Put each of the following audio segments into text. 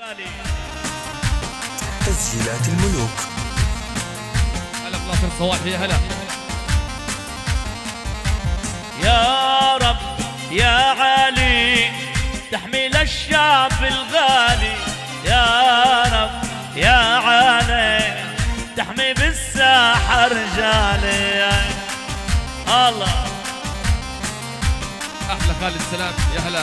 تسجيلات الملوك. هلا بناصر صواحي، هلا. يا رب يا علي تحمل الشعب الغالي، يا رب يا علي تحمي بالساحة رجالي. الله احلى خالد سلام، يا هلا.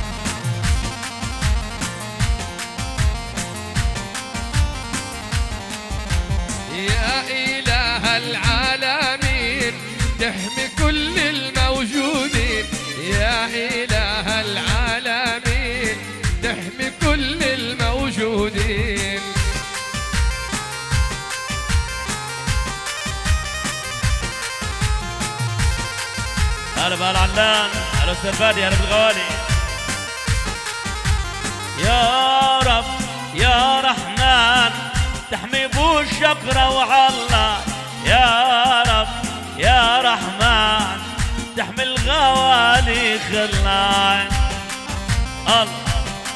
يا إله العالمين تحمي كل الموجودين، يا إله العالمين تحمي كل الموجودين. هلا بهالعلان، هلا استاذ فادي، هلا بالغوالي. يا رب يا رحمن تحمي بو الشقرة وعلا، يا رب يا رحمن تحمي الغوالي خلان. الله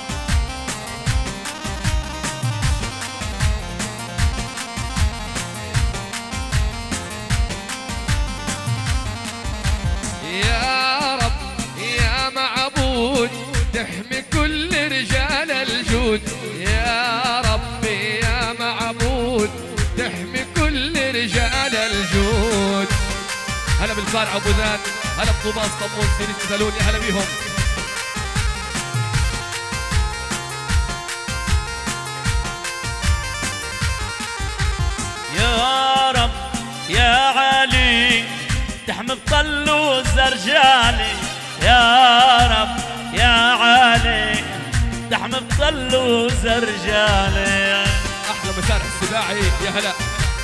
يا رب يا معبود تحمي كل رجال الجود، يا رب يا معبود تحمي كل رجال الجود. هلا بالفارع ابو ذات، هلا بطوباس طمون سيري سلول، يا هلا بيهم. يا رب يا علي تحمي بطلوز رجالي، يا رب يا علي تحمي بطلوز رجالي. احلى مسارح السباعي، يا هلا.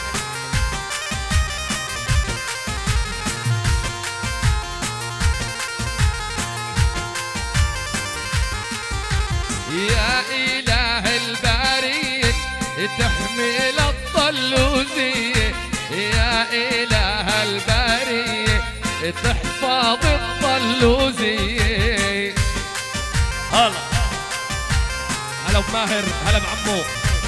يا إله البارين تحمي الطلوزية، يا إله البارين تحفظ الطلوزية. هلا هلا بماهر، هلا بعمو.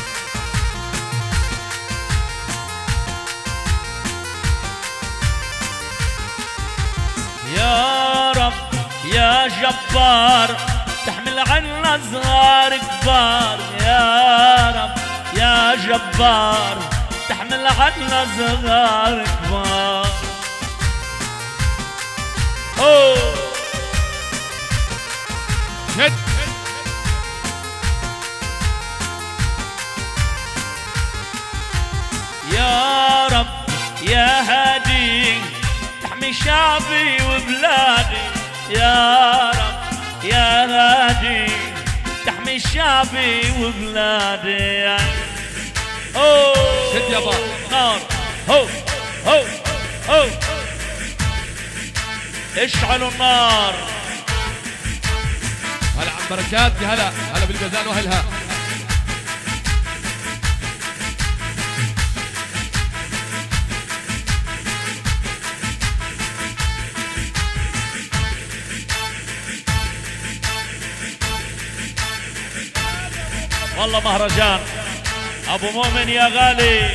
يا رب يا جبار تحمل عنا صغار كبار، يا رب يا جبار تحمل عنا صغار كبار. اوه شد. يا رب يا هادي تحمي شعبي وبلادي، يا رب يا هادي تحمي شعبي وبلادي. اوه شد يابا. نار، هو هو هو اشعلوا النار. هلا عم بركات، يا هلا. هلا بالجزان واهلها. والله مهرجان ابو مؤمن يا غالي.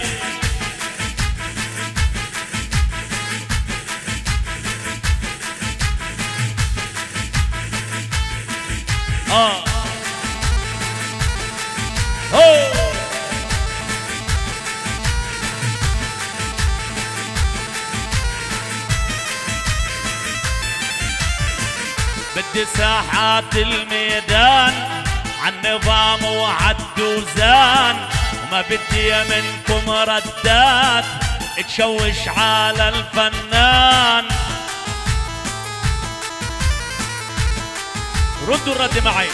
بدي ساحات الميدان عالنظام وعالدوزان، وما بدي منكم ردات تشوش على الفنان. ردوا الرد معي.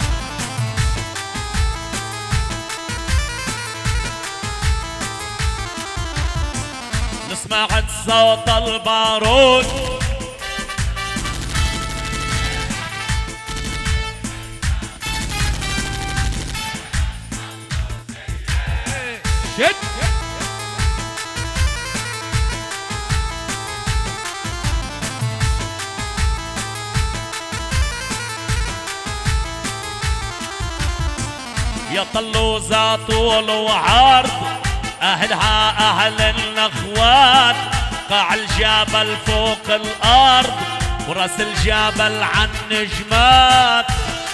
نسمع صوت البارود، شد. يا طلوزة طول وعرض أهلها أهل الأخوات قاع الجبل فوق الأرض وراس الجبل عن نجمات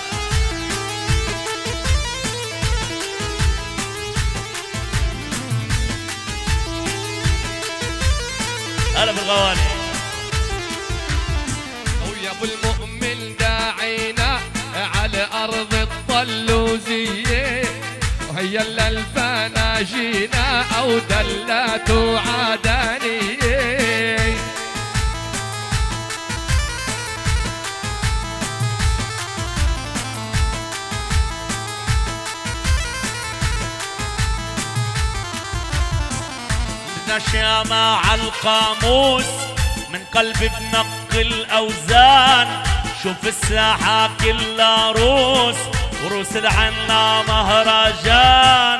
هلا بالغواني ويا ابو المؤمن داعينا على ارض الطلوزيه وهي اللي الفانا جينا او دلات وعدانيه نشا مع القاموس من قلب بنقي الأوزان شوف الساحة كلها روس وروس العنا مهرجان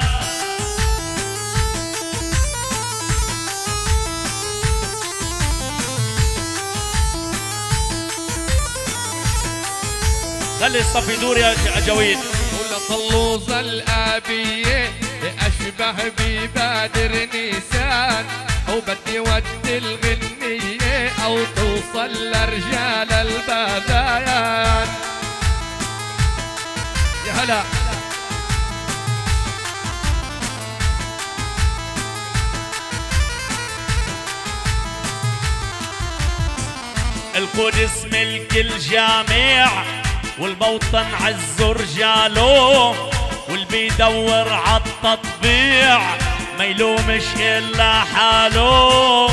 خلي الصف يدور يا جويد ولا طلوزة الآبية أشبه ببادر نيسان أو بدي ودي الغنية أو توصل لرجال البذايان يا هلا القدس ملك الجامع والموطن عز رجاله واللي بيدور عالتطبيع ما يلومش الا حاله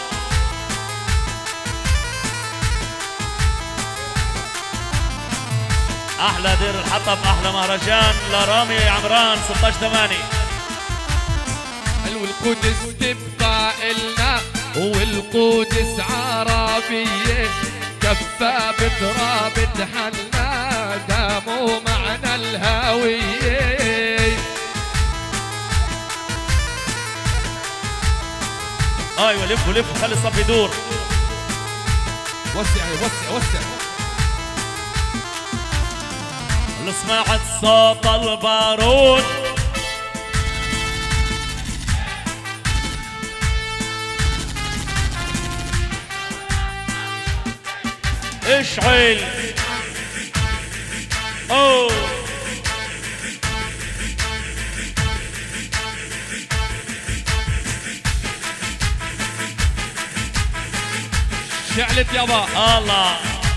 احلى دير الحطب احلى مهرجان لرامي عمران 16/8 والقدس تبقى إلنا والقدس عربية كفى بتراب تحلنا داموا معنا الهوية ايوه لف ولف خلي الصف يدور وسع وسع وسع اللي سمعت صوت البارود اشعل اوه شعلت يابا الله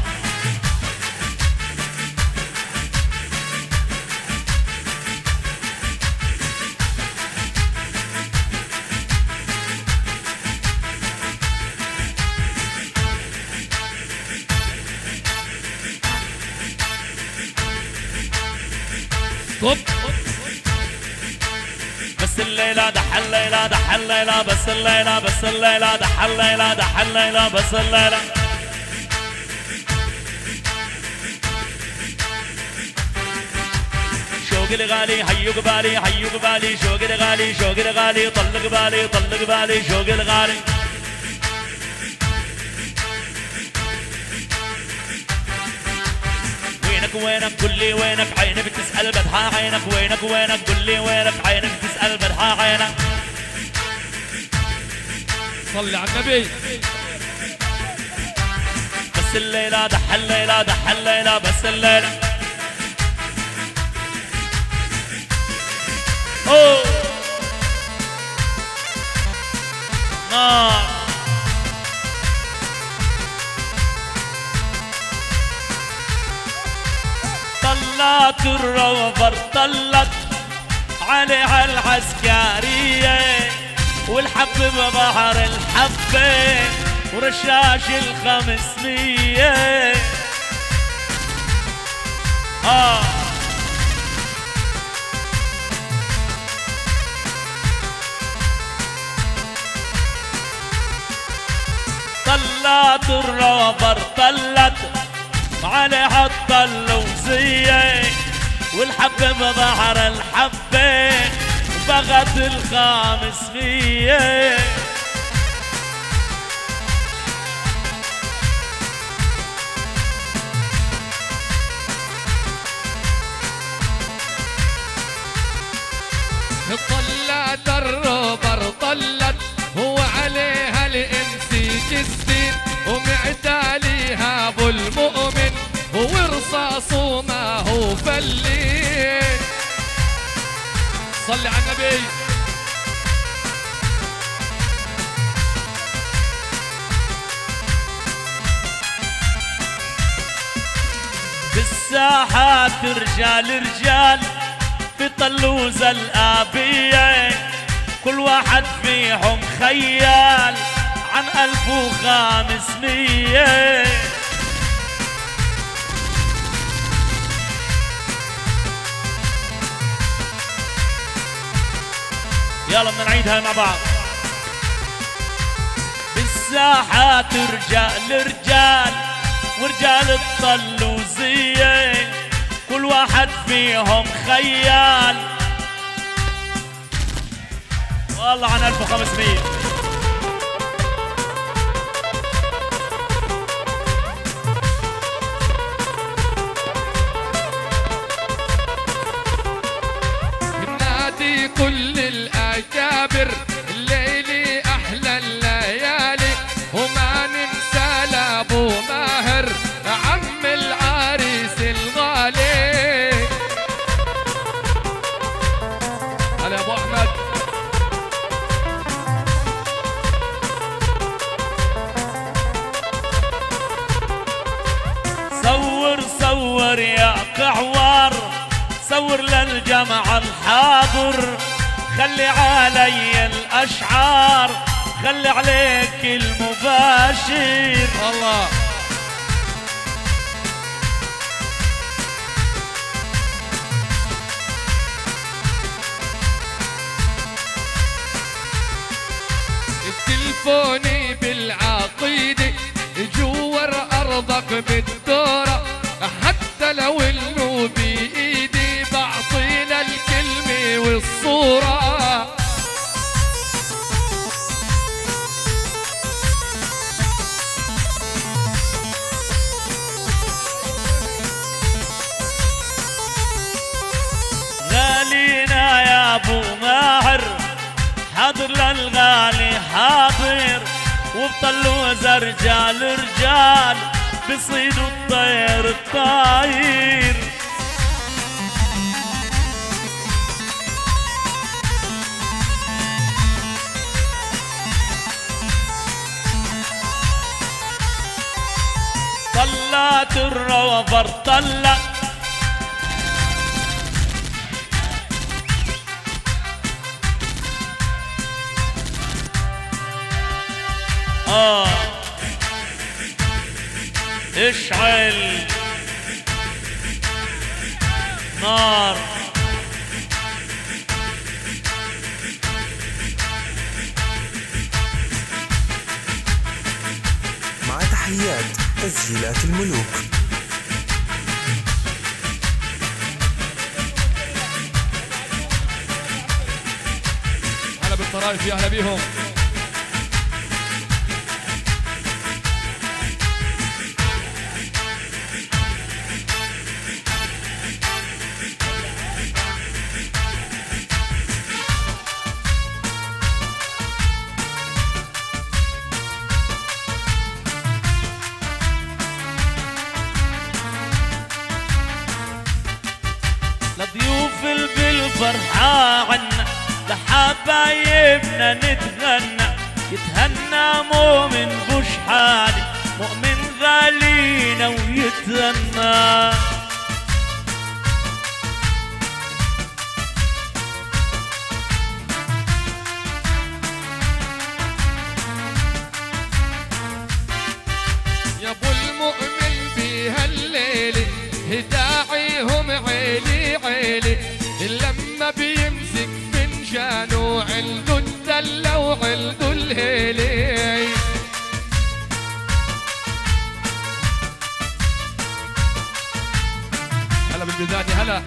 طب بس الليلة دح الليلة دح الليلة بس الليلة بس الليلة دح الليلة دح الليلة بس الليلة شوقي الغالي حيو قبالي حيو قبالي شوقي الغالي شوقي الغالي طل قبالي طل قبالي شوقي الغالي وينك قول لي وينك عيني بتسأل بدها عينك وينك قول لي وينك عيني بتسأل بدها عينك صلي على النبي بس الليلة دح الليلة دح الليلة بس الليلة اوه نار طلعت الروفر طلت عليها العسكرية والحب ببحر الحبة ورشاش 500 طلعت الروفر طلت عليها الطلوزية والحب بظهر الحبة وبغت 500 طلت الروبر طلت وعليها الانسي جسين ومعداليها ابو المؤمن ورصاصه ما هو فلين. صلي على النبي. بالساحات رجال رجال في طلوز الآبية كل واحد فيهم خيال عن 1500. يلا بدنا نعيدها مع بعض. بالساحات رجال رجال ورجال الطلوزية كل واحد فيهم خيال والله عن 1500. بنادي كل الأكابر الليلي أحلى الليالي وما ننسى لأبو ماهر عم العريس الغالي. هلا يا أبو أحمد. صور صور يا قعوار صور للجمع الحاضر خلي علي الأشعار خلي عليك المباشر. الله التلفوني بالعقيدة جوار أرضك بالدورة حتى لو إنه بإيدي بعطينا الكلمة والصورة. غالينا يا أبو ماهر حاضر للغالي حاضر وبطلوز رجال رجال بصيدوا الطير الطاير. طلعت الروبر طلع اشعل نار. مع تحيات تسجيلات الملوك. هلا بالطرايف يا اهلا بيهم. لضيوف بالفرحة عنا لحبايبنا نتغنى يتهنى مؤمن بشحالي مؤمن غالينا ويتهنى. يا ابو المؤمن بهالليلة داعيهم عيلي عيلي لما بيمسك فنجانه عنده الدلة وعنده الهيلي. هلا بالبداية هلا.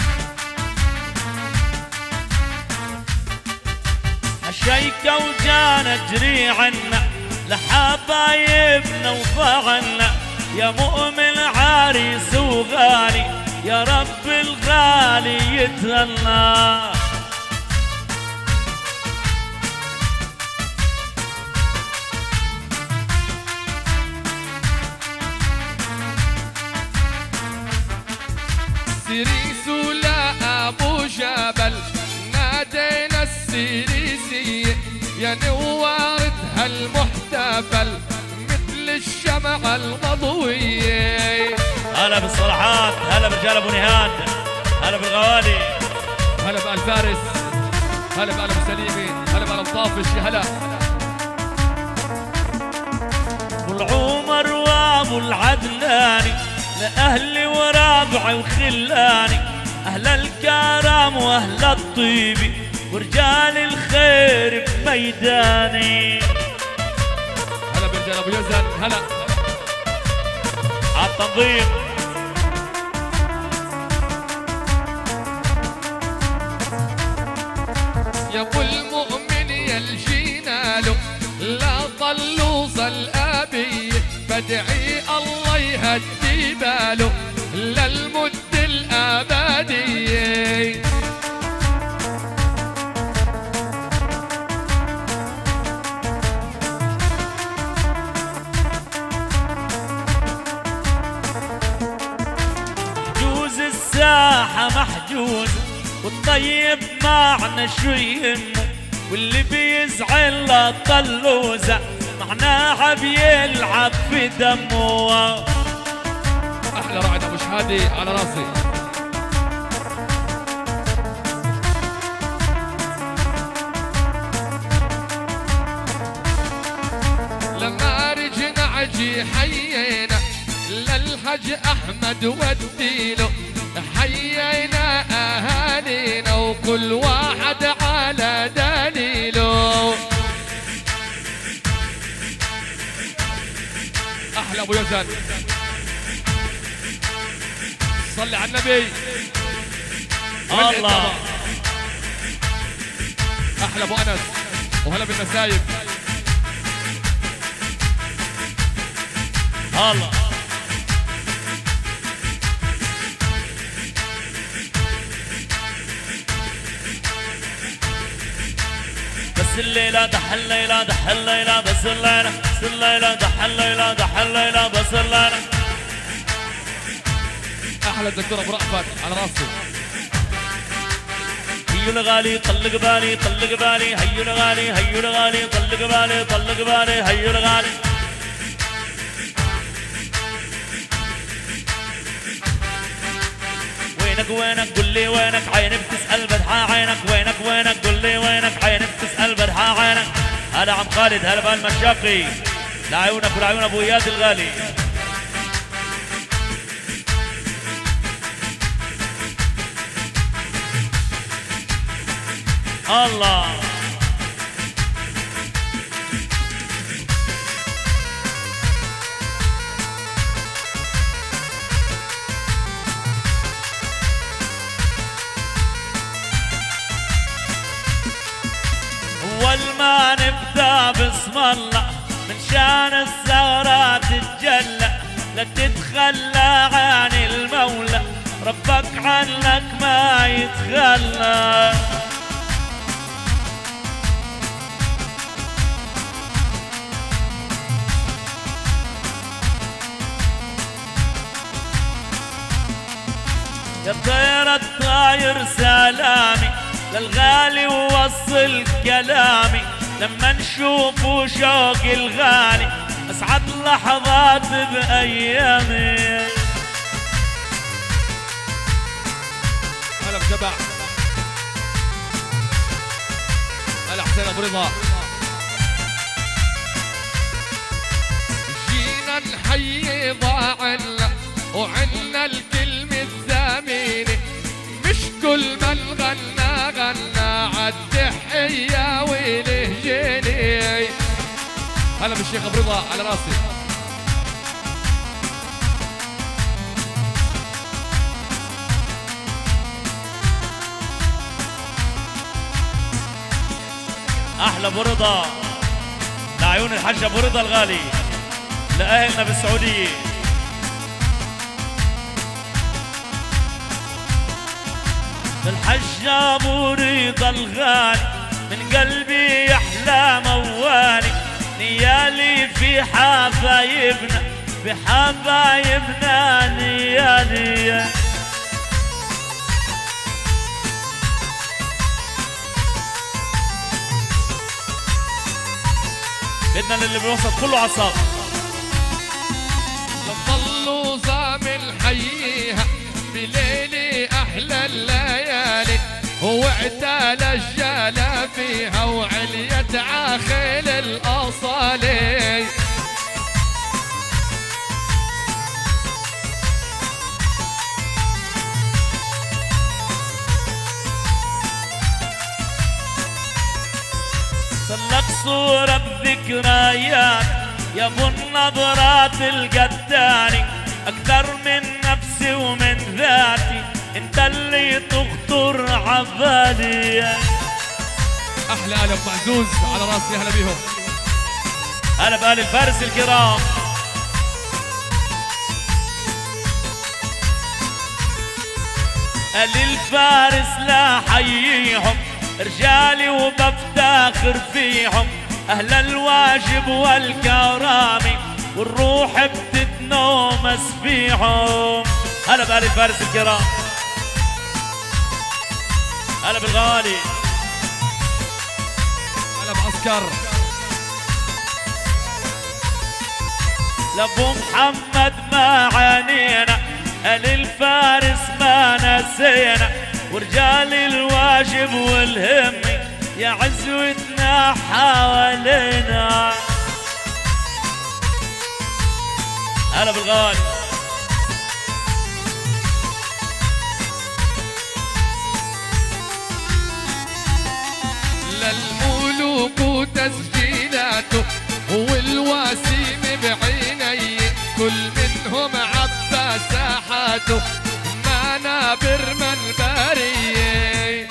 هالشيكة وجانا جري عنا لحبايبنا وفعنا يا مؤمن عريس وغالي يا رب الغالي يتهنى. يا نوارتها المحتفل مثل الشمعة المضوية. هلا بالصلاحات، هلا برجال ابو نهاد، هلا بالغوالي، هلا بآل فارس، هلا بآل ابو سليمي، هلا بآل الطافش، يا هلا. ابو العمر وابو العدلاني لاهلي ورابعي وخلاني، اهل الكرم واهل الطيب ورجال الخير بميداني. هلا برجال ابو يزن، هلا عالتنظيم. يا ابو المؤمن يا الجيناله لا طلوص الابيه، بدعي الله يهدي باله للمد الابديه. محجوز الساحه محجوز والطيب معنا شو يهمه، واللي بيزعل الطلوزه معناها بيلعب في دمه. احلى رعد ابو شهادي على راسي. لما رجنا عجي حيينا للحج احمد وديله، حيينا اهالينا وكل واحد على دليله. احلى ابو يزن، صلي على النبي. الله. احلى ابو انس وهلا بالنسايب. الله. بس الليلة دح الليلة دح الليلة بس الليلة بس الليلة دح الليلة دح الليلة بس الليلة. احلى الدكتور ابو رأفت على راسي. هيو الغالي طلق بالي طلق بالي، هيو الغالي هيو الغالي طلق بالي طلق بالي، هيو الغالي. وينك وينك قول لي وينك، عيني بتسأل بدحى عينك، وينك وينك قول لي وينك، عيني بتسأل بدحى عينك. هلا عم خالد، هلا بالمشاقي، لعيونك ولعيون ابو اياد الغالي. الله. أول ما نبدأ بسم الله من شان الزهرة تتجلى، لا تتخلى عن المولى ربك عنك ما يتخلى. يا طير الطاير سلامي للغالي ووصل كلامي، لما نشوفه شوق الغالي اسعد لحظات بايامي. هلا بشبع، هلا حسين ابو رضا. جينا نحيي ضاعنا وعنا الكلمة الثمينة، مش كل من غنى غنى عالتحية وله جيني. هلا بالشيخ ابو رضا على راسي. احلى ابو رضا لعيون الحاج ابو رضا الغالي، لاهلنا بالسعوديه. الحاج ابو رضا الغالي من قلبي يحلى موالي، نيالي في حبايبنا في حبايبنا نيالي. بدنا اللي بالوسط كله عصاب. ضلوا زامل حييها بليلي احلى الليالي، واعتلى الجلا فيها وعليت عاخيل الاصالي. صلك صورة بذكريات يا ابو النظرات القداني، اكثر من نفسي ومن ذاتي انت اللي تخطر عبالي. احلى الف معزوز على راسي، هلا بيهم. هلا بآل الفارس الكرام. آل الفارس لا حييهم رجالي وبفتخر فيهم، أهل الواجب والكرامة والروح بتتنومس فيهم. هلا بآل الفارس الكرام. هلا بالغالي. هلا بعسكر. لابو محمد ما عانينا، آل الفارس ما نسينا، ورجال الواجب والهمة يا عزوتنا حوالينا. هلا بالغالي. للملوك وتسجيلاته والوسيم بعيني، كل منهم عبى ساحاته منابر منبرية.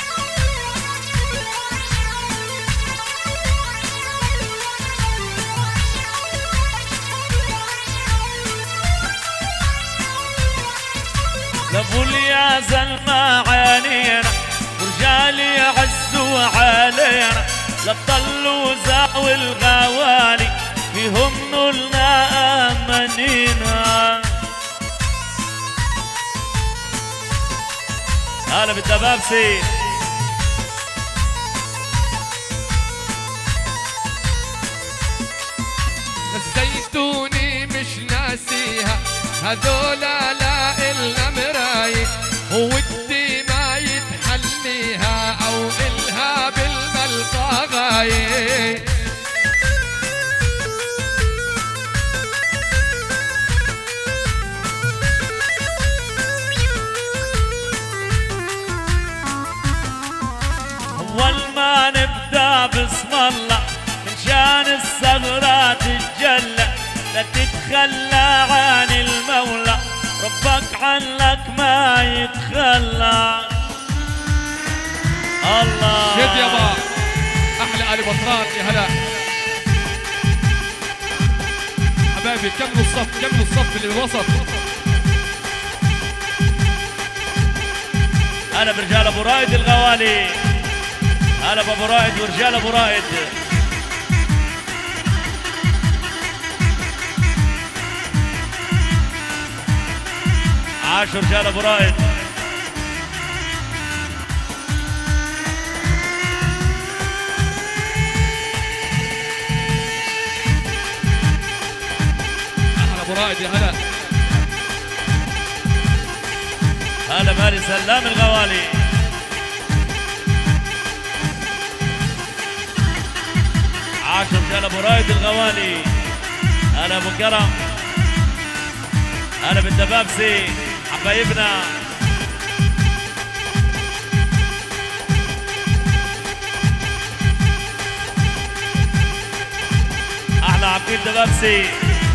لابو اليازن ما عانينا ورجال يعزوا علينا، لبطلوا زاوي الغوالي فيهم نولنا امنينا. هلا بالدبابسي. نسيتوني مش ناسيها، هذولا لا إلا مراية، ودي ما يتحليها أو إلها بالملقى غاية. أول ما نبدأ بسم الله من شان الثغرات تتجلى، لا تتخلى عن المولى ربك عنك ما يتخلى. الله شد يابا. احلى آل بطران، يا هلا حبايبي. كملوا الصف، كملوا الصف اللي بالوسط. هلا برجال ابو رائد الغوالي. هلا بابو رائد ورجال ابو رائد. عاشوا رجال ابو رائد. احلى ابو رائد، يا هلا. هلا بآل سلام الغوالي. عاشوا رجال ابو رائد الغوالي. هلا ابو كرم. هلا بالدبابسي حبايبنا. احلى عقيل دبابسي.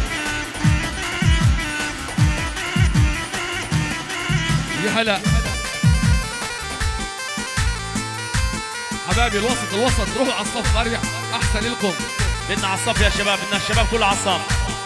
يا هلا حبايبي. الوسط الوسط، روحوا على الصف اريح احسن لكم. بدنا على الصف يا شباب، بدنا الشباب كله على الصف.